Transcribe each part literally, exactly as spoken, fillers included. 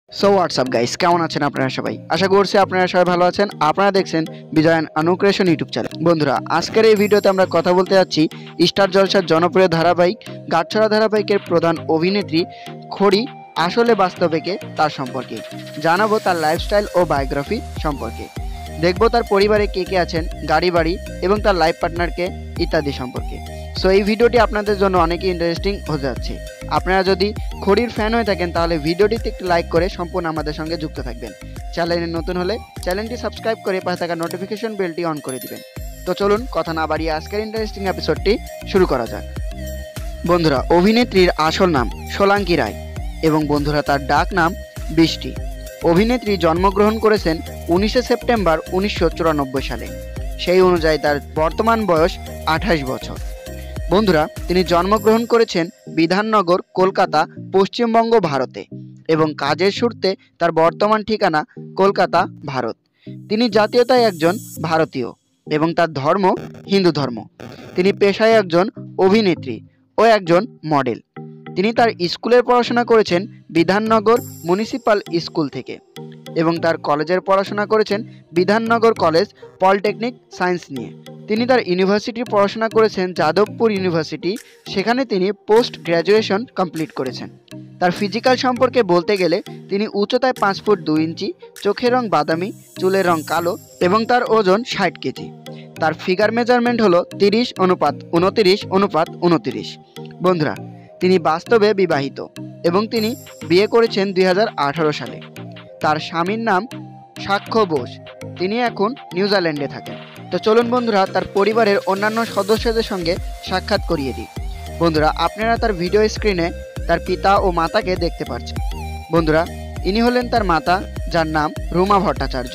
So WhatsApp guys, কেমন আছেন আপনারা সবাই? আশা করছি আপনারা সবাই ভালো আছেন। আপনারা দেখছেন Vijay and Anu creation YouTube channel. বন্ধুরা, আজকের এই ভিডিওতে আমরা কথা বলতে যাচ্ছি স্টার জলসার জনপ্রিয় ধারাবাহিক গাটছড়া ধারাবাহিকের প্রধান অভিনেত্রী খড়ি আসলে বাস্তবে কে তার সম্পর্কে জানাবো, তার লাইফস্টাইল ও বায়োগ্রাফি সম্পর্কে দেখবো, তার পরিবারে কে কে আছেন, গাড়ি বাড়ি এবং তার লাইফ পার্টনারকে ইত্যাদি সম্পর্কে। সো এই ভিডিওটি আপনাদের জন্য অনেকই ইন্টারেস্টিং হতে যাচ্ছে। আপনারা যদি খড়ির ফ্যান হয়ে থাকেন তাহলে ভিডিওটিতে একটি লাইক করে সম্পূর্ণ আমাদের সঙ্গে যুক্ত থাকবেন। চ্যানেলে নতুন হলে চ্যানেলটি সাবস্ক্রাইব করে পাশে থাকা নোটিফিকেশন বেলটি অন করে দিবেন। তো চলুন কথা না বাড়িয়ে আজকের ইন্টারেস্টিং এপিসোডটি শুরু করা যাক। বন্ধুরা, অভিনেত্রীর আসল নাম সোলাঙ্কি রায় এবং বন্ধুরা তার ডাক নাম বৃষ্টি। অভিনেত্রী জন্মগ্রহণ করেছেন উনিশে সেপ্টেম্বর উনিশশো চুরানব্বই সালে। সেই অনুযায়ী তার বর্তমান বয়স আঠাশ বছর। বন্ধুরা, তিনি জন্মগ্রহণ করেছেন বিধাননগর, কলকাতা, পশ্চিমবঙ্গ, ভারতে এবং কাজের সূত্রে তার বর্তমান ঠিকানা কলকাতা, ভারত। তিনি জাতীয়তায় একজন ভারতীয় এবং তার ধর্ম হিন্দু ধর্ম। তিনি পেশায় একজন অভিনেত্রী ও একজন মডেল। তিনি তার স্কুলের পড়াশোনা করেছেন বিধাননগর মিউনিসিপ্যাল স্কুল থেকে এবং তার কলেজের পড়াশোনা করেছেন বিধাননগর কলেজ পলিটেকনিক সায়েন্স নিয়ে। তিনি তার ইউনিভার্সিটির পড়াশোনা করেছেন যাদবপুর ইউনিভার্সিটি, সেখানে তিনি পোস্ট গ্র্যাজুয়েশন কমপ্লিট করেছেন। তার ফিজিক্যাল সম্পর্কে বলতে গেলে তিনি উচ্চতায় পাঁচ ফুট দুই ইঞ্চি, চোখের রং বাদামি, চুলের রং কালো এবং তার ওজন ষাট কেজি। তার ফিগার মেজারমেন্ট হলো তিরিশ অনুপাত উনতিরিশ অনুপাত উনতিরিশ। বন্ধুরা, তিনি বাস্তবে বিবাহিত এবং তিনি বিয়ে করেছেন দুই হাজার আঠারো সালে। তার স্বামীর নাম সাক্ষ্য বোস। তিনি এখন নিউজিল্যান্ডে থাকেন। তো চলুন বন্ধুরা, তার পরিবারের অন্যান্য সদস্যদের সঙ্গে সাক্ষাৎ করিয়ে দিই। বন্ধুরা, আপনারা তার ভিডিও স্ক্রিনে তার পিতা ও মাতাকে দেখতে পাচ্ছেন। বন্ধুরা, ইনি হলেন তার মাতা, যার নাম রুমা ভট্টাচার্য।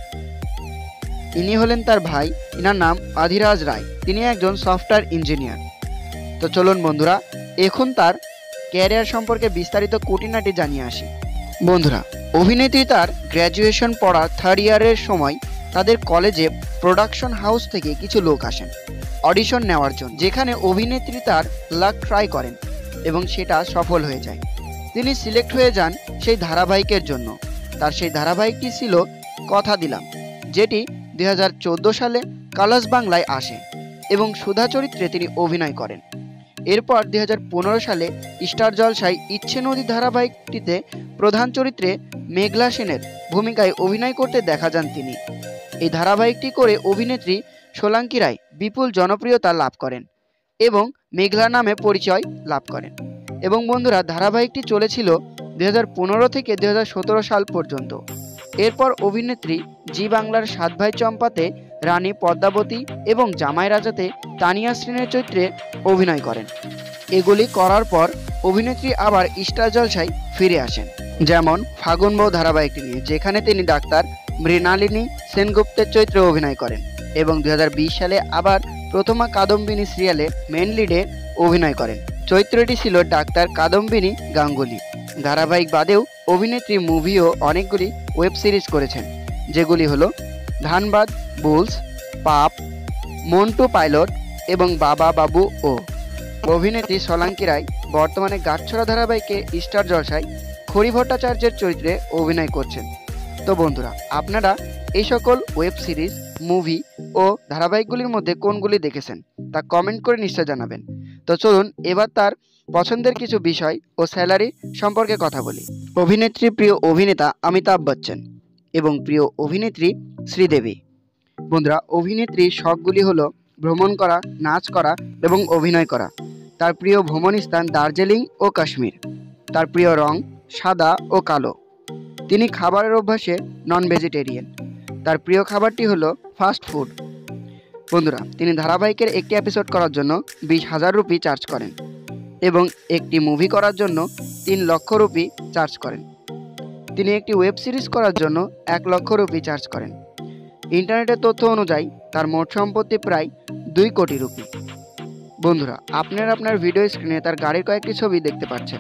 ইনি হলেন তার ভাই, ইনার নাম আধিরাজ রায়। তিনি একজন সফটওয়্যার ইঞ্জিনিয়ার। তো চলুন বন্ধুরা, এখন তার ক্যারিয়ার সম্পর্কে বিস্তারিত খুঁটিনাটি জানিয়ে আসি। বন্ধুরা, অভিনেত্রী তার গ্র্যাজুয়েশন পড়া থার্ড ইয়ারের সময় তাদের কলেজে প্রোডাকশন হাউস থেকে কিছু লোক আসেন অডিশন নেওয়ার জন্য, যেখানে অভিনেত্রী তার লাক ট্রাই করেন এবং সেটা সফল হয়ে যায়। তিনি সিলেক্ট হয়ে যান সেই ধারাবাহিকের জন্য। তার সেই ধারাবাহিকটি ছিল কথা দিলাম, যেটি দুই হাজার চোদ্দো সালে কালার্স বাংলায় আসে এবং সুধা চরিত্রে তিনি অভিনয় করেন। এরপর দুই হাজার পনেরো সালে স্টার জলসায় ইচ্ছে নদী ধারাবাহিকটিতে প্রধান চরিত্রে মেঘলা সেনের ভূমিকায় অভিনয় করতে দেখা যান তিনি। এই ধারাবাহিকটি করে অভিনেত্রী সোলাঙ্কি রায় বিপুল জনপ্রিয়তা লাভ করেন এবং মেঘলা নামে পরিচয় লাভ করেন। এবং বন্ধুরা, ধারাবাহিকটি চলেছিল দুই হাজার পনেরো থেকে দুই হাজার সতেরো সাল পর্যন্ত। এরপর অভিনেত্রী জি বাংলার সাত ভাই চম্পাতে রানী পদ্মাবতী এবং জামাই রাজাতে তানিয়া শ্রীনের চরিত্রে অভিনয় করেন। এগুলি করার পর অভিনেত্রী আবার স্টার জলসায় ফিরে আসেন, যেমন ফাগুন বউ ধারাবাহিকটি নিয়ে, যেখানে তিনি ডাক্তার মৃণালিনী সেনগুপ্তের চরিত্রে অভিনয় করেন এবং দুই হাজার বিশ সালে আবার প্রথমা কাদম্বিনী সিরিয়ালে মেন লিডে অভিনয় করেন। চরিত্রটি ছিল ডাক্তার কাদম্বিনী গাঙ্গুলি। ধারাবাহিক বাদেও অভিনেত্রী মুভিও অনেকগুলি ওয়েব সিরিজ করেছেন, যেগুলি হলো ধানবাদ, বুলস, পাপ, মন্টু পাইলট এবং বাবা বাবু ও। অভিনেত্রী সোলাঙ্কি রায় বর্তমানে গাটছড়া ধারাবাহিকে স্টার জলসায় খড়ি ভট্টাচার্যের চরিত্রে অভিনয় করছেন। তো বন্ধুরা, আপনারা এই সকল ওয়েব সিরিজ, মুভি ও ধারাবাহিকগুলির মধ্যে কোনগুলি দেখেছেন তা কমেন্ট করে নিশ্চয় জানাবেন। তো চলুন এবার তার পছন্দের কিছু বিষয় ও স্যালারি সম্পর্কে কথা বলি। অভিনেত্রী প্রিয় অভিনেতা অমিতাভ বচ্চন এবং প্রিয় অভিনেত্রী শ্রীদেবী। বন্ধুরা, অভিনেত্রীর শখগুলি হলো ভ্রমণ করা, নাচ করা এবং অভিনয় করা। তার প্রিয় ভ্রমণ স্থান দার্জিলিং ও কাশ্মীর। তার প্রিয় রং সাদা ও কালো। তিনি খাবারের অভ্যাসে নন ভেজিটেরিয়ান। তার প্রিয় খাবারটি হলো ফাস্ট ফুড। বন্ধুরা, তিনি ধারাবাহিকের একটি এপিসোড করার জন্য বিশ হাজার রুপি চার্জ করেন এবং একটি মুভি করার জন্য তিন লক্ষ রুপি চার্জ করেন। তিনি একটি ওয়েব সিরিজ করার জন্য এক লক্ষ রুপি চার্জ করেন। ইন্টারনেটের তথ্য অনুযায়ী তার মোট সম্পত্তি প্রায় দুই কোটি রুপি। বন্ধুরা, আপনারা আপনার ভিডিও স্ক্রিনে তার গাড়ির কয়েকটি ছবি দেখতে পাচ্ছেন।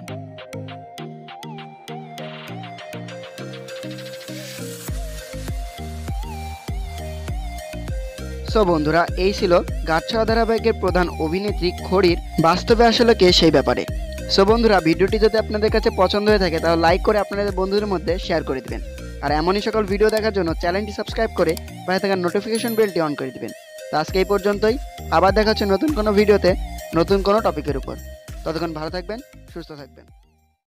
সো বন্ধুরা, এই ছিল গাটছড়া ধারাবাহিকের প্রধান অভিনেত্রী খড়ির বাস্তবে আসলে কে সেই ব্যাপারে। সো বন্ধুরা, ভিডিওটি যদি আপনাদের কাছে পছন্দ হয়ে থাকে তাহলে লাইক করে আপনাদের বন্ধুদের মধ্যে শেয়ার করে দিবেন। আর এমনই সকল ভিডিও দেখার জন্য চ্যানেলটি সাবস্ক্রাইব করে পাশে থাকা নোটিফিকেশন বেলটি অন করে দিবেন। তো আজকে এই পর্যন্তই, আবার দেখা হচ্ছে নতুন কোনো ভিডিওতে নতুন কোনো টপিকের উপর। ততক্ষণ ভালো থাকবেন, সুস্থ থাকবেন।